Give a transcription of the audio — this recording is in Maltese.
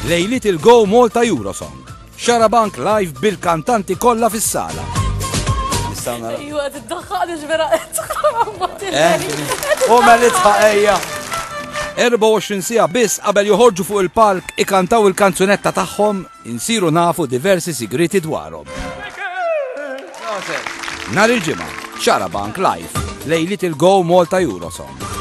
lej Little Go Malta Eurosong. Xarabank live bil-kantanti kollha fis-sala. Ejwa, tiddaħħaqni ġvera, U ma nitħaqejja. 24 sija biss qabel joħorġu fuq il-palk ikantaw il-kanzunetta tagħhom insiru nafu diversi sigriti dwarhom. Nar il-ġimgħa, Xarabank live lej Little Go Malta Eurosong.